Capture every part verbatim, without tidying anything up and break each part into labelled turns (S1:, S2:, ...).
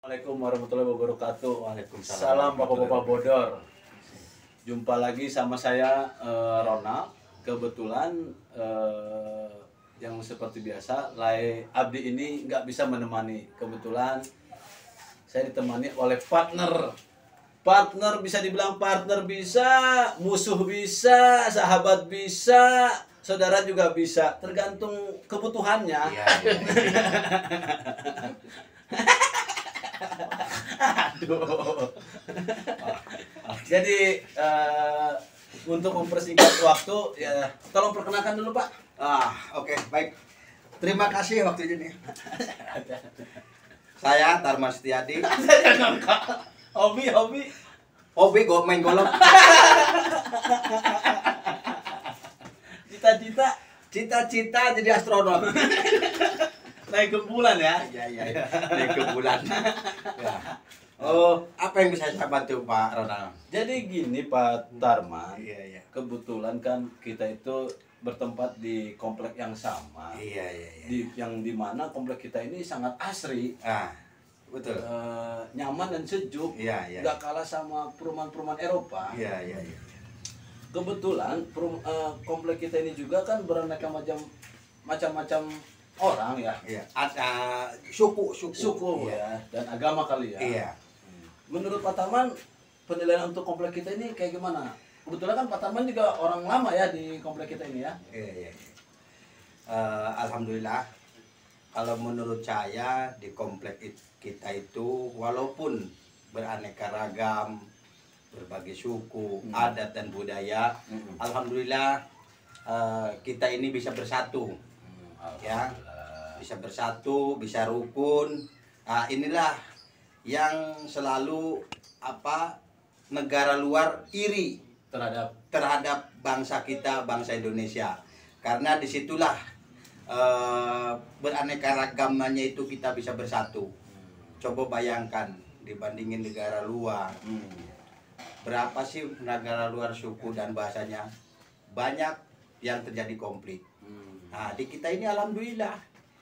S1: Assalamualaikum warahmatullahi wabarakatuh.
S2: Waalaikumsalam.
S1: Salam bapak-bapak bodor. Jumpa lagi sama saya eh, Ronald. Kebetulan eh, yang seperti biasa, Lai Abdi ini nggak bisa menemani. Kebetulan saya ditemani oleh partner. Partner bisa dibilang partner bisa, musuh bisa, sahabat bisa, saudara juga bisa. Tergantung kebutuhannya.
S2: Iya, iya.
S1: Aduh. Jadi eh, untuk mempersingkat waktu ya tolong perkenalkan dulu Pak.
S2: Ah, oke, baik. Terima kasih waktunya nih. Saya Tarman Setiadi.
S1: Hobi hobi.
S2: Hobi go main golf.
S1: Cita-cita
S2: Cita-cita jadi astronot.
S1: naik ke bulan ya.
S2: Iya, iya, iya. Naik ke bulan. Ya. Oh, apa yang bisa saya bantu Pak Ronald?
S1: Jadi gini Pak Tarman,
S2: Iya, iya.
S1: kebetulan kan kita itu bertempat di komplek yang sama.
S2: Iya, iya, iya.
S1: Di yang dimana komplek kita ini sangat asri.
S2: Ah, betul.
S1: Eh, nyaman dan sejuk,
S2: Iya, iya.
S1: nggak kalah sama perumahan-perumahan Eropa.
S2: Iya, iya, iya.
S1: Kebetulan perum- eh, komplek kita ini juga kan beraneka macam macam-macam orang ya,
S2: Iya. Ada suku, suku.
S1: suku
S2: Iya.
S1: ya, dan agama kali ya.
S2: Iya.
S1: Menurut Pak Tarman, penilaian untuk komplek kita ini kayak gimana? Kebetulan kan Pak Tarman juga orang lama ya di komplek kita ini ya.
S2: Iya, iya. Eh, Alhamdulillah, kalau menurut saya di komplek it- kita itu walaupun beraneka ragam, berbagai suku,
S1: Hmm.
S2: adat dan budaya,
S1: Hmm.
S2: Alhamdulillah eh, kita ini bisa bersatu,
S1: Hmm,
S2: ya,
S1: alhamdulillah.
S2: bisa bersatu, bisa rukun. Nah, inilah yang selalu apa negara luar iri
S1: Terhadap
S2: terhadap bangsa kita, bangsa Indonesia, karena disitulah eh, beraneka ragamannya itu kita bisa bersatu. Coba bayangkan dibandingin negara luar,
S1: hmm.
S2: berapa sih negara luar suku dan bahasanya, banyak yang terjadi konflik.
S1: Hmm.
S2: Nah, di kita ini alhamdulillah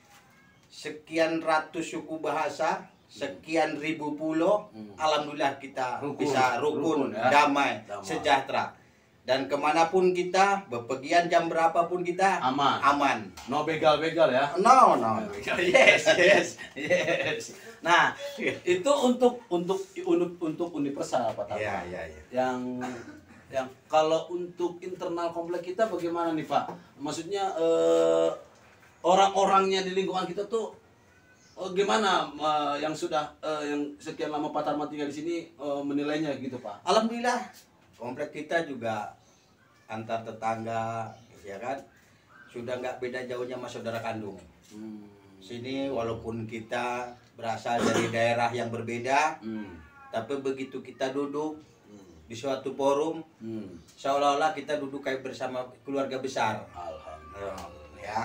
S2: sekian ratus suku bahasa, sekian ribu pulau,
S1: Hmm.
S2: alhamdulillah kita
S1: Rukun.
S2: bisa
S1: Rukun,
S2: rukun,
S1: ya.
S2: damai,
S1: Damai.
S2: sejahtera. Dan kemanapun kita, bepergian jam berapapun kita,
S1: Aman.
S2: aman.
S1: No begal-begal ya.
S2: No, no.
S1: Yes, yes, yes. Nah, itu untuk untuk untuk untuk universal Pak Tarman.
S2: Iya, iya, iya.
S1: Yang yang kalau untuk internal komplek kita bagaimana nih Pak? Maksudnya eh, orang-orangnya di lingkungan kita tuh eh, gimana eh, yang sudah eh, yang sekian lama Pak Tarman tinggal di sini eh, menilainya gitu Pak?
S2: Alhamdulillah, komplek kita juga antar tetangga, ya kan, sudah nggak beda jauhnya sama saudara kandung.
S1: Hmm.
S2: Sini walaupun kita berasal dari daerah yang berbeda,
S1: Hmm.
S2: tapi begitu kita duduk
S1: Hmm.
S2: di suatu forum,
S1: Hmm.
S2: seolah-olah kita duduk kayak bersama keluarga besar.
S1: Alhamdulillah.
S2: Ya.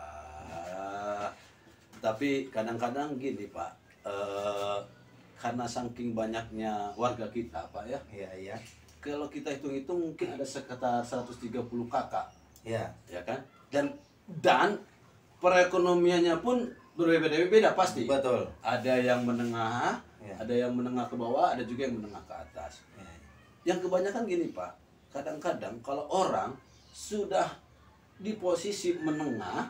S1: Ah, tapi kadang-kadang gini Pak, eh, karena saking banyaknya warga kita Pak ya,
S2: Iya, iya.
S1: kalau kita hitung-hitung mungkin ada sekitar seratus tiga puluh kakak,
S2: Iya.
S1: ya kan? Dan dan perekonomiannya pun berbeda-beda pasti.
S2: Betul.
S1: Ada yang menengah,
S2: Ya.
S1: ada yang menengah ke bawah, ada juga yang menengah ke atas.
S2: Ya.
S1: Yang kebanyakan gini Pak, kadang-kadang kalau orang sudah di posisi menengah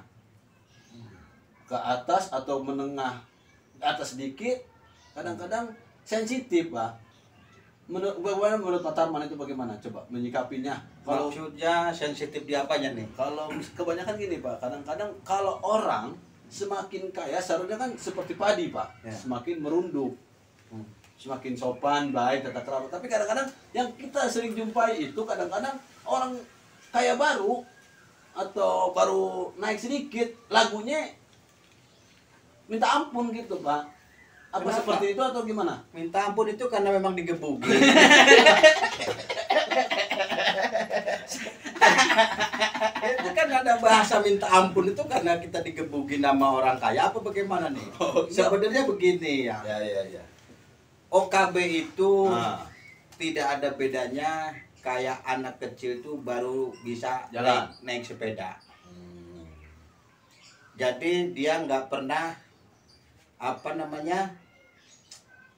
S1: ke atas atau menengah ke atas sedikit, kadang-kadang sensitif Pak. Menurut bagaimana menurut Pak Tarman itu bagaimana? Coba menyikapinya. Kalau
S2: Maksudnya sensitif di apanya nih?
S1: kalau kebanyakan gini Pak, kadang-kadang kalau orang semakin kaya seharusnya kan seperti padi Pak,
S2: Ya.
S1: semakin merunduk,
S2: Hmm.
S1: semakin sopan, baik, tata krama. Tapi kadang-kadang yang kita sering jumpai itu kadang-kadang orang kaya baru atau baru naik sedikit, lagunya minta ampun gitu Pak. Apa
S2: Kenapa?
S1: seperti itu atau gimana?
S2: Minta ampun itu karena memang digebuki. Itu kan ada bahasa minta ampun itu karena kita digebukin nama orang kaya apa bagaimana nih?
S1: Oh, enggak.
S2: Sebenarnya begini ya.
S1: Ya ya ya.
S2: O K B itu
S1: Ah.
S2: tidak ada bedanya kayak anak kecil itu baru bisa
S1: Jalan.
S2: naik, naik sepeda.
S1: Hmm.
S2: Jadi dia nggak pernah apa namanya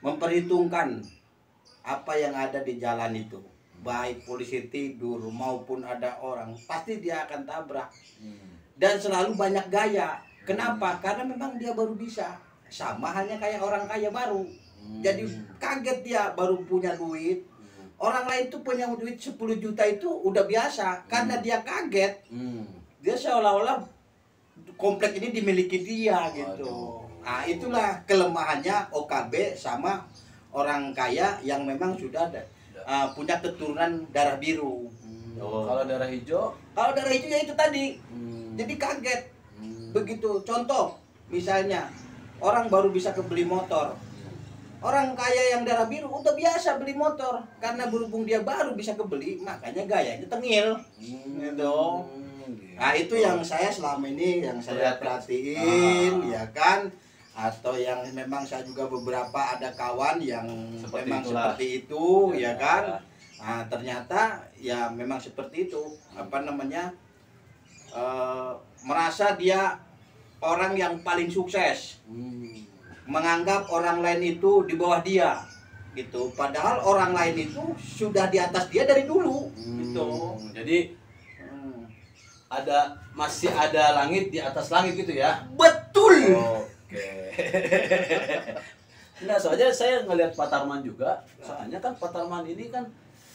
S2: memperhitungkan apa yang ada di jalan itu, baik polisi tidur maupun ada orang, pasti dia akan tabrak. Dan selalu banyak gaya. Kenapa? Karena memang dia baru bisa. Sama halnya kayak orang kaya baru. Jadi kaget dia baru punya duit. Orang lain tuh punya duit sepuluh juta itu udah biasa. Karena dia kaget, dia seolah-olah komplek ini dimiliki dia gitu. Nah itulah kelemahannya O K B sama orang kaya yang memang sudah ada, uh, punya keturunan darah biru.
S1: Oh. Kalau darah hijau?
S2: Kalau darah hijau ya itu tadi.
S1: Hmm.
S2: Jadi kaget.
S1: Hmm.
S2: Begitu. Contoh, misalnya orang baru bisa kebeli motor. Orang kaya yang darah biru udah biasa beli motor, karena berhubung dia baru bisa kebeli, makanya gayanya tengil. Hmm. Gitu. Nah itu yang saya selama ini yang saya perhatiin, ah. ya kan, atau yang memang saya juga beberapa ada kawan yang seperti memang itulah. Seperti itu, ya, ya kan. Nah ternyata ya memang seperti itu, apa namanya, e, merasa dia orang yang paling sukses, hmm. menganggap orang lain itu di bawah dia, gitu. Padahal orang lain itu sudah di atas dia dari dulu, hmm. gitu.
S1: Jadi ada masih ada langit di atas langit gitu ya.
S2: Betul.
S1: Oke. Nah, soalnya saya ngelihat Pak Tarman juga. Soalnya kan Pak Tarman ini kan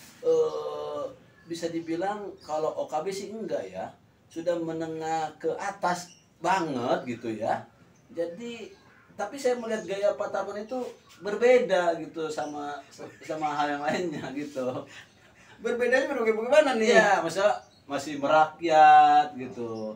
S1: eh, bisa dibilang kalau O K B sih enggak ya. Sudah menengah ke atas banget gitu ya. Jadi tapi saya melihat gaya Pak Tarman itu berbeda gitu sama sama hal yang lainnya gitu.
S2: Berbedanya bagaimana nih?
S1: Ya, maksudnya masih merakyat gitu.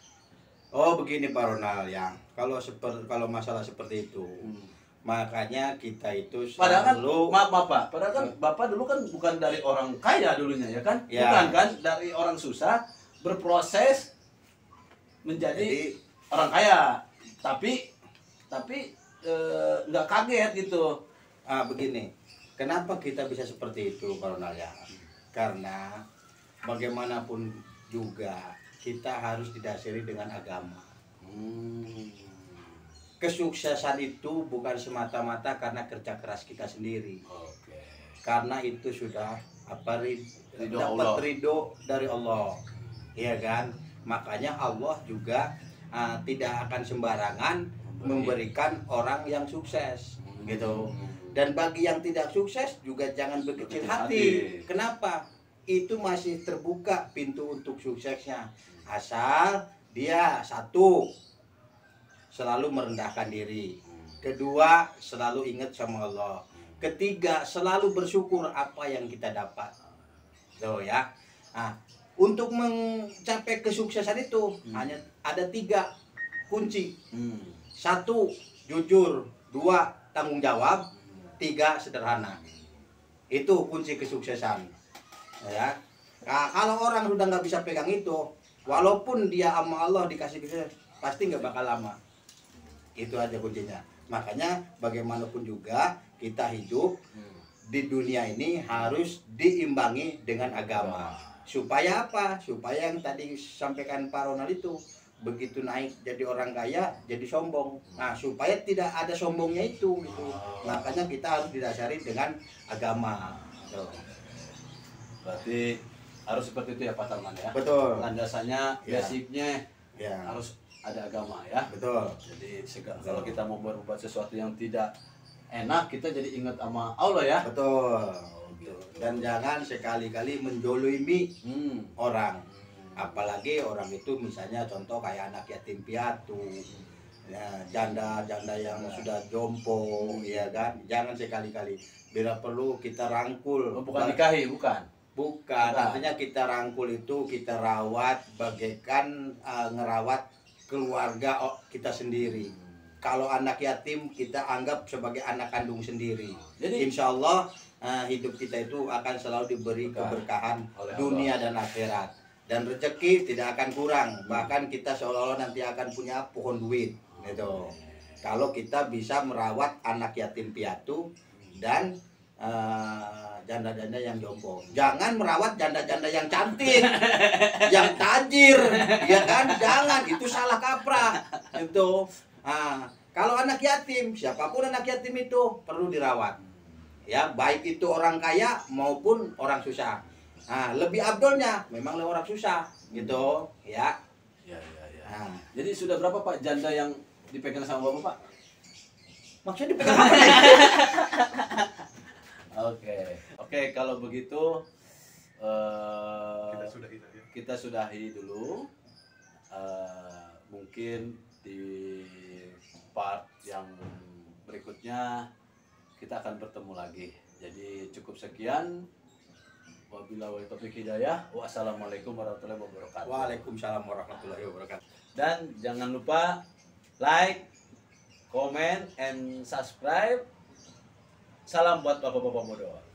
S2: Oh begini Pak Ronald ya, kalau seperti kalau masalah seperti itu, hmm. makanya kita itu selalu.
S1: Padahal kan, maaf maaf Pak, padahal kan Bapak dulu kan bukan dari orang kaya dulunya ya kan, ya. Bukan kan dari orang susah berproses menjadi Jadi, orang kaya, tapi tapi nggak e, kaget gitu.
S2: Ah begini, kenapa kita bisa seperti itu Pak Ronald ya? Karena bagaimanapun juga kita harus didasari dengan agama. Hmm. Kesuksesan itu bukan semata-mata karena kerja keras kita sendiri. Okay. Karena itu sudah apa ridho dapat ridho dari Allah, ya kan? Makanya Allah juga uh, tidak akan sembarangan memberikan orang yang sukses, hmm. gitu. Dan bagi yang tidak sukses juga jangan berkecil hati. Kenapa? Itu masih terbuka pintu untuk suksesnya, asal dia satu selalu merendahkan diri, kedua selalu ingat sama Allah, ketiga selalu bersyukur apa yang kita dapat. Tuh ya. Nah, untuk mencapai kesuksesan itu hmm. hanya ada tiga kunci. Hmm. Satu jujur, dua tanggung jawab, tiga sederhana. Itu kunci kesuksesan. Ya, nah, kalau orang sudah nggak bisa pegang itu, walaupun dia sama Allah dikasih kesuksesan, pasti nggak bakal lama. Itu aja kuncinya. Makanya bagaimanapun juga kita hidup di dunia ini harus diimbangi dengan agama. Supaya apa? Supaya yang tadi sampaikan Pak Ronald itu, begitu naik jadi orang kaya jadi sombong. Nah supaya tidak ada sombongnya itu, gitu. Makanya kita harus didasari dengan agama. Tuh.
S1: Berarti harus seperti itu ya Pak Tarman ya.
S2: Betul.
S1: Landasannya,
S2: ya.
S1: basicnya
S2: ya.
S1: harus ada agama ya.
S2: Betul.
S1: Jadi segala, kalau kita mau berbuat sesuatu yang tidak enak, kita jadi ingat sama Allah ya.
S2: Betul. Oh, gitu. Dan jangan sekali-kali menjolimi hmm. orang. Apalagi orang itu misalnya contoh kayak anak yatim piatu, ya, janda-janda yang ya. sudah jompo, ya kan. Jangan sekali-kali. Bila perlu kita rangkul.
S1: Oh, bukan nikahi, bukan.
S2: Bukan, artinya kita rangkul itu, kita rawat bagaikan uh, ngerawat keluarga kita sendiri. Hmm. Kalau anak yatim kita anggap sebagai anak kandung sendiri. Jadi insya Allah uh, hidup kita itu akan selalu diberi keberkahan dunia dan akhirat. Dan rezeki tidak akan kurang. Bahkan kita seolah-olah nanti akan punya pohon duit. Gitu. Kalau kita bisa merawat anak yatim piatu dan uh, janda-janda yang jompo. Jangan merawat janda-janda yang cantik, yang tajir, ya kan? Jangan, itu salah kaprah. Itu. Nah, Kalau anak yatim, siapapun anak yatim itu perlu dirawat. Ya, baik itu orang kaya maupun orang susah. Nah, lebih abdolnya memang orang susah, gitu, ya.
S1: Ya, ya, ya.
S2: Nah,
S1: Jadi sudah berapa Pak janda yang dipegang sama Bapak Pak?
S2: maksudnya dipegang apa nih?
S1: Oke, oke kalau begitu eh,
S3: Kita sudah itu ya.
S1: kita sudahi dulu. Eh, mungkin di part yang berikutnya kita akan bertemu lagi. Jadi cukup sekian. Wabillahi taufiq hidayah. Wassalamualaikum warahmatullahi wabarakatuh.
S2: Waalaikumsalam warahmatullahi wabarakatuh.
S1: Dan jangan lupa like, comment, and subscribe. Salam buat bapak-bapak modal.